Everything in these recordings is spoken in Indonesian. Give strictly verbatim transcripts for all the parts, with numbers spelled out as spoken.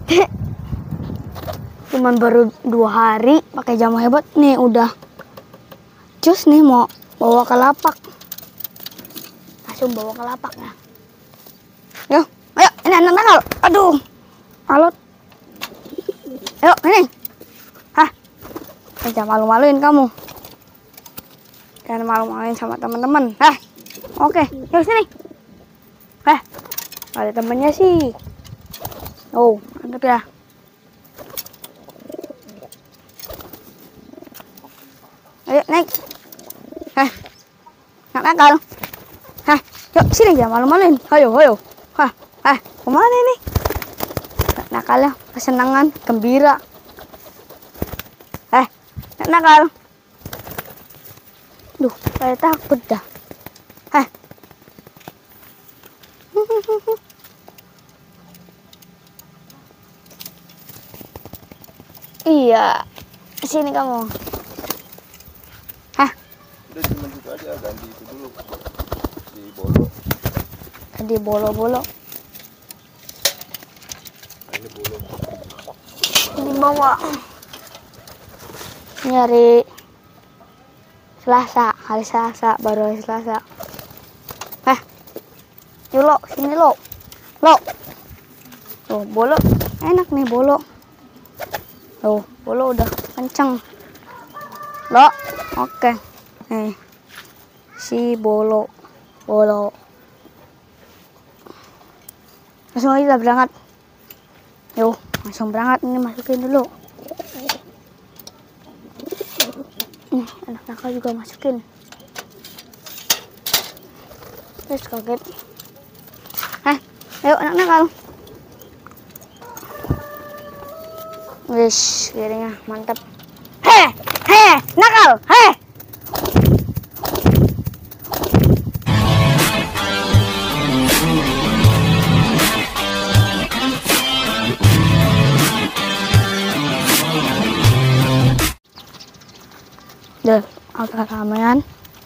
Cuman baru dua hari pakai jamu hebat nih udah cus nih mau bawa ke lapak. Langsung bawa ke lapak ya. Yo, ayo ini anak nakal. Aduh. Alot. Ayo ini. Hah. Jangan malu-maluin kamu. Jangan malu-maluin sama teman-teman. Hah. Oke, yuk sini. Hah. Ada temennya sih. Oh, mantap ya. Ayo naik. Hah. Nggak nakal. Hah. Yuk sini jangan malu-maluin. Ayo, ayo. Hah. Hah. Kemana ini? Nggak nakal ya. Kesenangan, gembira. Eh, nggak nakal. Duh, saya takut dah. Hah. Iya. Sini kamu. Hah? Udah cuma gitu aja, ganti itu dulu. Di bolo. Tadi bolo-bolo. Nah, ini bolo. Di bawah. Nyari Selasa, hari Selasa, baru hari Selasa. Hah? Yuk lo, sini lo. Lo. Tuh, bolo. Enak nih bolo. Tuh, bolo udah kenceng. Lo. Oke. Nih. Si bolo. Bolo. Langsung aja kita berangkat. Yuk, langsung berangkat. Ini masukin dulu. Nih, anak nakal juga masukin. Terus kaget. Hah, ayo anak nakal. Wish, kirinya mantap. Heh, heh, nakal, heh. Deh, agak ramean.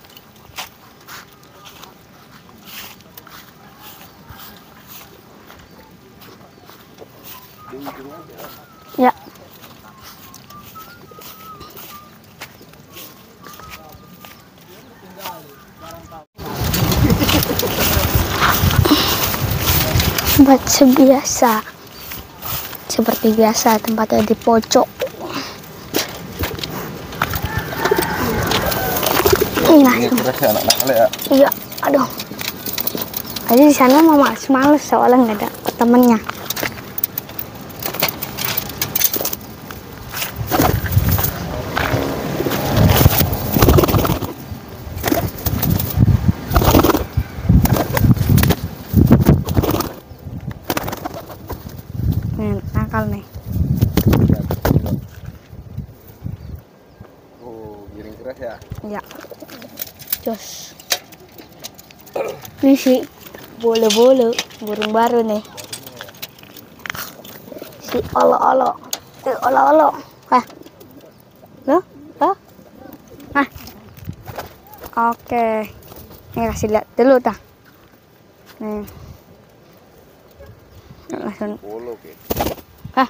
Ya. Tempat sebiasa. Seperti biasa tempatnya di pojok. Ini keras ya anak nakal ya. Iya, aduh. Tadi di sana mau males-males soalnya nggak ada temennya. Nih, nakal nih. Oh, giring keras ya. Iya. Jos. Ini sih bolo-bolo, burung baru nih. Si olo-olo. Si olo-olo. Hah. Loh? Loh? Hah. Oke. Nih kasih lihat dulu dah. Nih. Langsung. Bolo ke. Hah.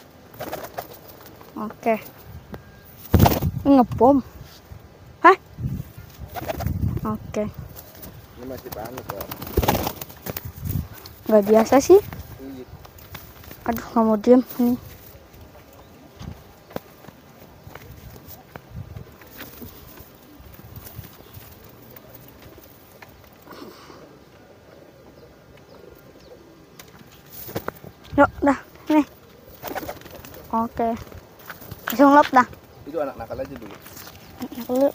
Oke. Ngebom. Hah? Oke. Ini masih panas ya. Nggak biasa sih. Iya. Aduh, nggak mau diem nih. Yuk, dah, nih. Oke. Langsung lop dah. Itu anak nakal aja dulu. Anak dulu.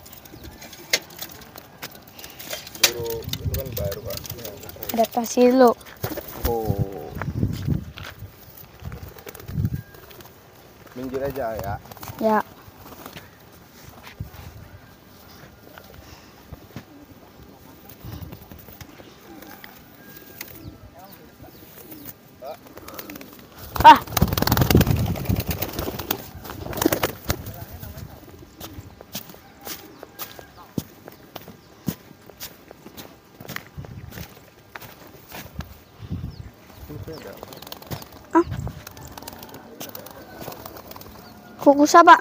Dulu itu kan baru Pak. Adaptasi dulu. Oh. Minggir aja ya. Ya. Ah. Ah. Kukus apa?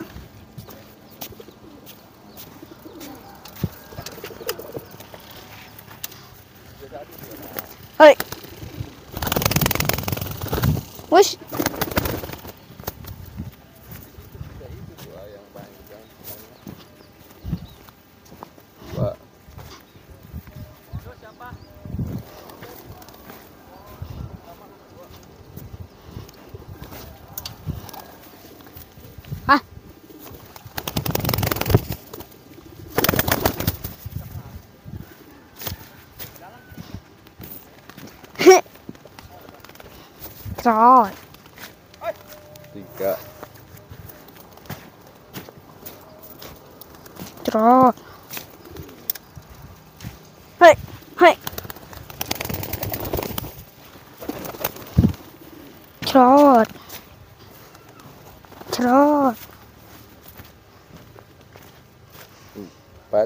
Hei. Wis. Pak. Ah. Trot. Tiga. Trot. Hei, hei. Trot. Trot. Empat.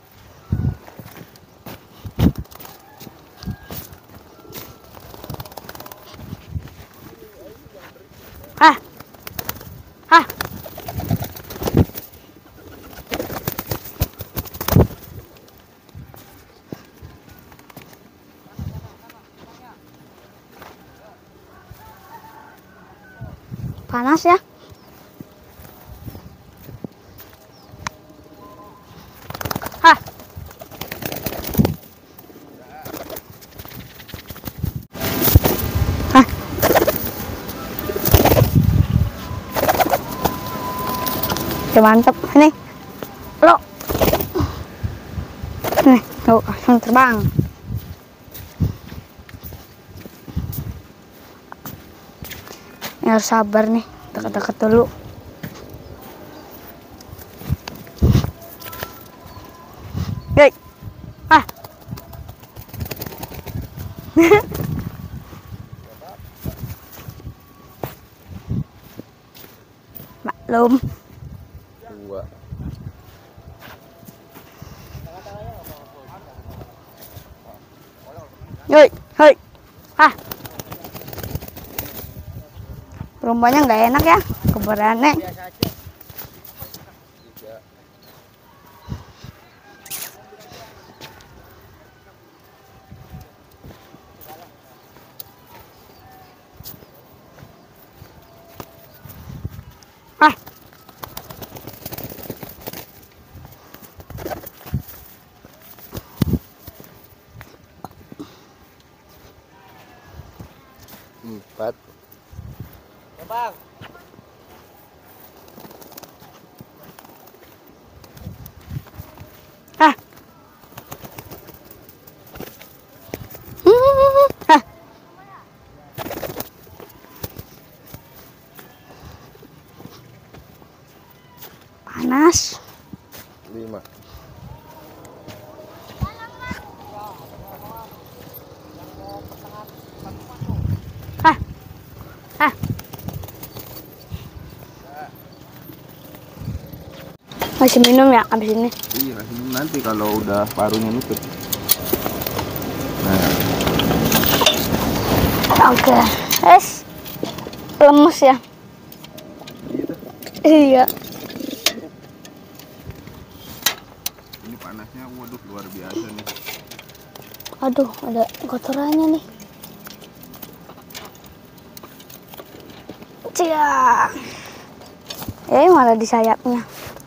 Ah. Ah. Panas ya. Hah. Hah. Oke, mantap nih. Lo. Nih, tuh langsung terbang. Ini harus sabar nih, deket-deket dulu. Hei. Ah. Maklum. Dua. Hei, hei. Ah. Lombanya nggak enak ya, keberane. Tiga. Ah. Empat. Bang. Ah. Hmm. Ah. Panas. Lima. Ah. Ah. Masih minum ya abis ini? Iya, ini nanti kalau udah parunya nutup. Nah, Oke. Es. Lemes ya? gitu. Iya. Ini panasnya, waduh luar biasa nih. Aduh, ada kotorannya nih. Cia. Eh, malah di sayapnya.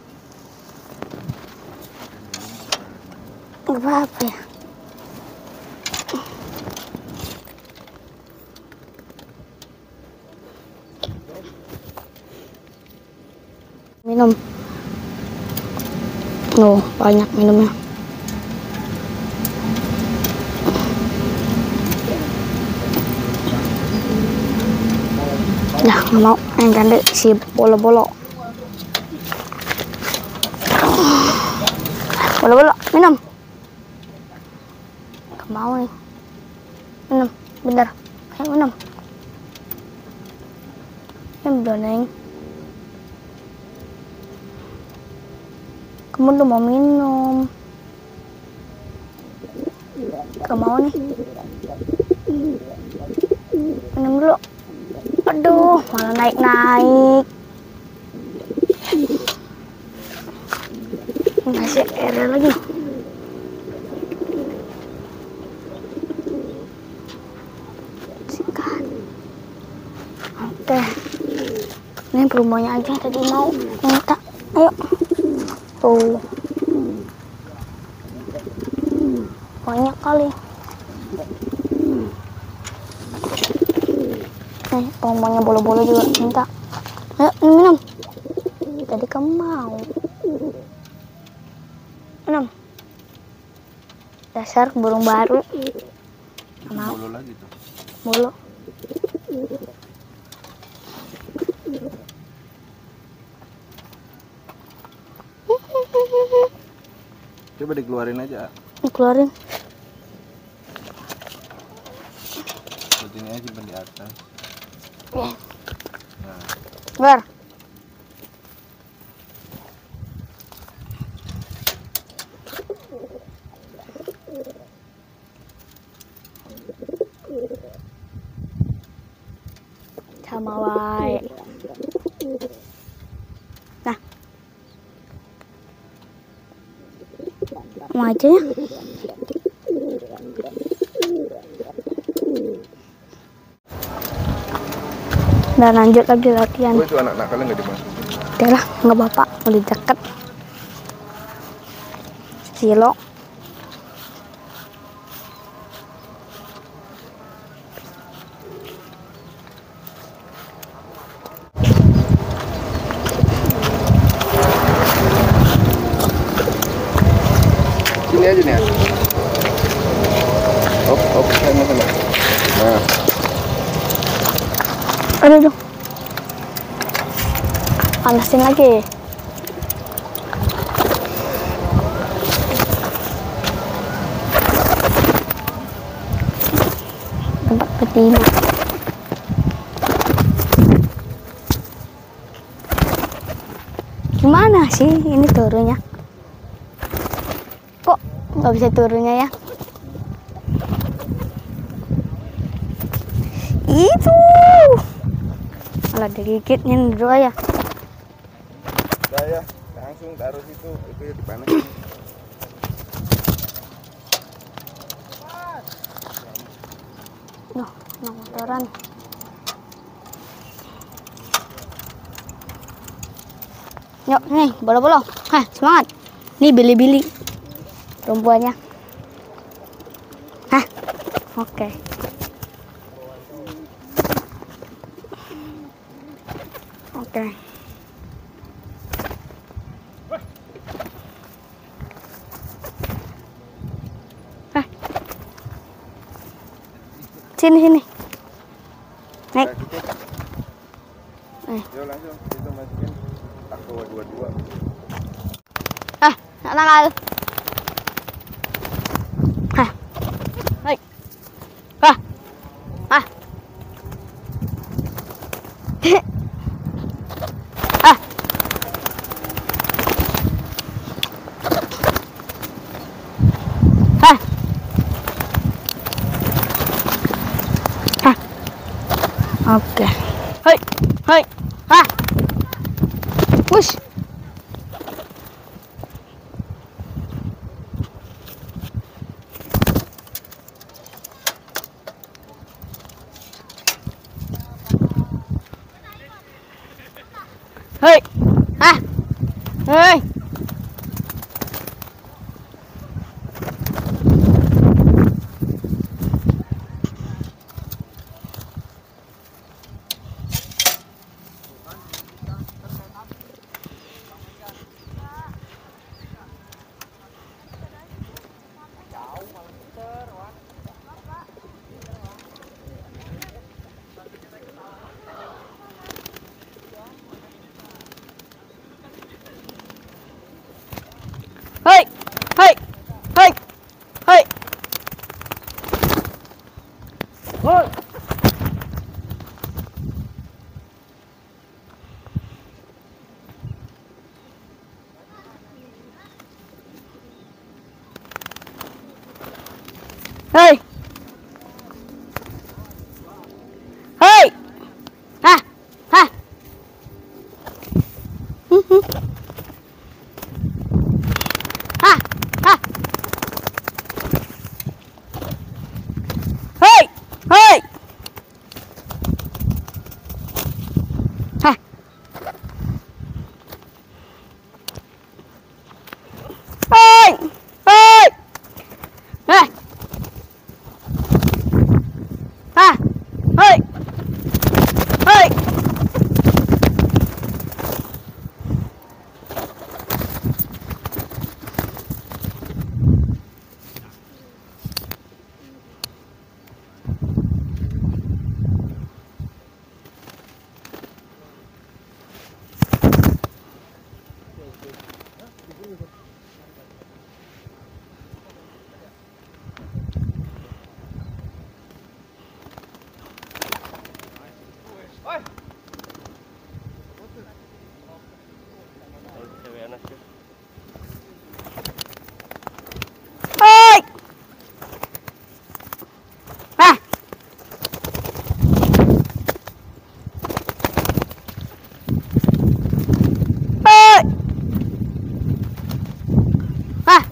Gak apa-apa ya. Minum. Oh, banyak minumnya. Ya, nggak mau. Yang ganda si bolo-bolo. Bolo-bolo, minum. Nggak mau nih. Minum, bentar. Ayo minum. Minum dong, Neng. Kamu udah mau minum. Gak mau nih. Minum dulu. Aduh, malah naik-naik. Masih air lagi. Sikat. Oke. Ini perumahannya aja tadi mau minta. Ayo. Tuh. Banyak kali. Nih, perumahannya bolo-bolo juga minta. Ayo, minum. Tadi kamu mau. Minum. Dasar burung baru. Nggak mau. Bolo lagi tuh. Bolo. Coba dikeluarin aja. Dikeluarin. Ini aja simpan di atas. Ya. Nah, Bar. Sama wae. Nah. Mau aja ya. Dan lanjut lagi latihan. gue itu anak nakalnya nggak dimasukin. Udah lah, nggak bapak, udah deket. Silo. Sini aja nih ya. Op, op, sana sana. Nah, Aduh, aduh. Panasin lagi. Tempat betina. Gimana sih ini turunnya? Kok nggak bisa turunnya ya? Itu. Malah digigitnya dulu ya. udah ya, langsung taruh situ, itu ya dipanasin. Duh, anak motoran. Yuk, nih, bola-bola. Hah, semangat. Nih, bili-bili. Perempuannya. Hah, oke. Oke. Hah. Sini, sini. Naik. Udah cukup. Eh. Yuk langsung, itu masukin. Aku dua-dua. Ah, nak nakal. Hah. Hai. Hah. Hah. Ah. Hah. Hah. Oke. Hai. Hai. Hah. Push. Hei, ah, hei, hei, hei, hei, hei. Hoi. Hei. Hei. Hah. Hah. Hmm, hmm. Hei! Ah! Hei! Ah!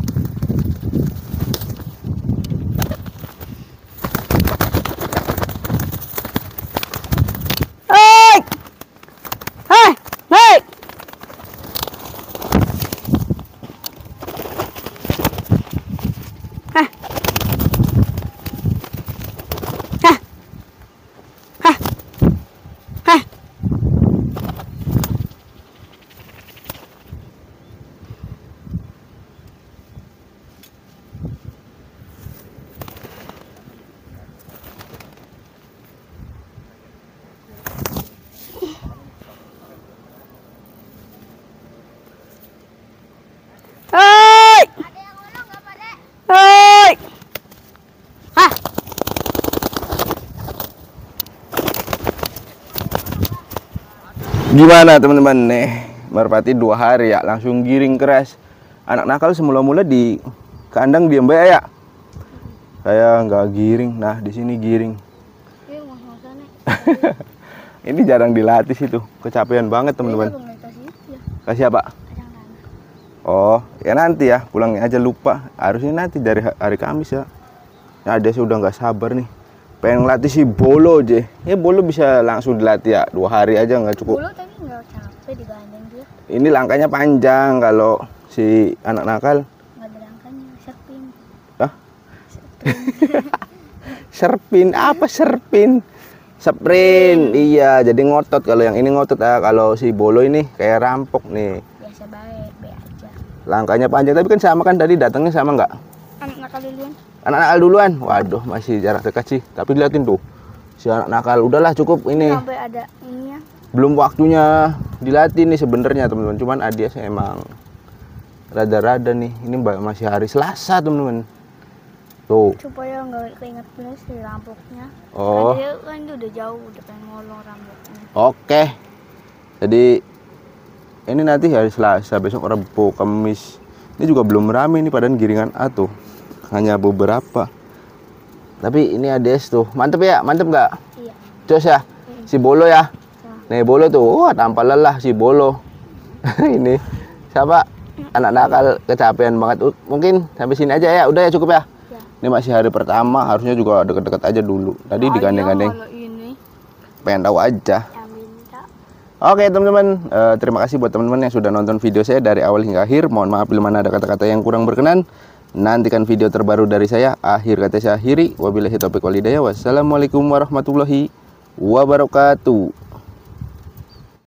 Hei! Hei! Hei! Ah! Ah! Ah! Ah! Hei! Hei! Ah! Gimana teman-teman nih, merpati dua hari ya langsung giring keras. Anak nakal semula-mula di kandang diam baik ya. Saya nggak giring, nah di sini giring. Ini jarang dilatih situ, kecapean banget teman-teman. Kasih apa? Oh, ya nanti ya, pulangnya aja lupa. Harusnya nanti dari ha- hari Kamis ya. Nah, dia sudah nggak sabar nih. Pengen ngelatih si Bolo aja. Ya Bolo bisa langsung dilatih ya, dua hari aja nggak cukup. Bolo tapi nggak capek digandeng dia. Ini langkahnya panjang kalau si anak nakal. Nggak ada langkahnya, serpin. Hah? Serpin apa serpin? Sprint. Iya, jadi ngotot kalau yang ini ngotot ya. Kalau si Bolo ini kayak rampok nih. Biasa baik, baik aja. Langkahnya panjang tapi kan sama kan tadi datangnya sama nggak? Anak nakal duluan. Anak nakal duluan. Waduh, masih jarak dekat sih. Tapi liatin tuh. Si anak nakal udahlah cukup ini. Sampai ada ininya. Belum waktunya dilatih nih sebenarnya teman-teman. Cuman Adias emang rada-rada nih. Ini masih hari Selasa teman-teman. Tuh. Supaya nggak keinget bener si rambutnya. Oh. Dia kan dia udah jauh, udah pengen ngolong rambutnya. Oke. Jadi ini nanti hari Selasa, besok Rabu, Kamis. Ini juga belum rame nih padahal giringan A tuh. Hanya beberapa. Tapi ini Ades tuh. Mantep ya? Mantep nggak? Iya. Cus ya? Si Bolo ya? Nih Bolo tuh. Wah, tanpa lelah si Bolo. Ini siapa? Anak nakal kecapean banget. Uh, Mungkin sampai sini aja ya. Udah ya cukup ya? Ya. Ini masih hari pertama, harusnya juga deket-deket aja dulu. Tadi digandeng-gandeng. Kalau ini Pengen tahu aja. yang minta. Oke teman-teman, eh, terima kasih buat teman-teman yang sudah nonton video saya dari awal hingga akhir. Mohon maaf bila mana ada kata-kata yang kurang berkenan. Nantikan video terbaru dari saya. Akhir kata saya akhiri. Wabillahi taufiq wal hidayah. Wassalamualaikum warahmatullahi wabarakatuh.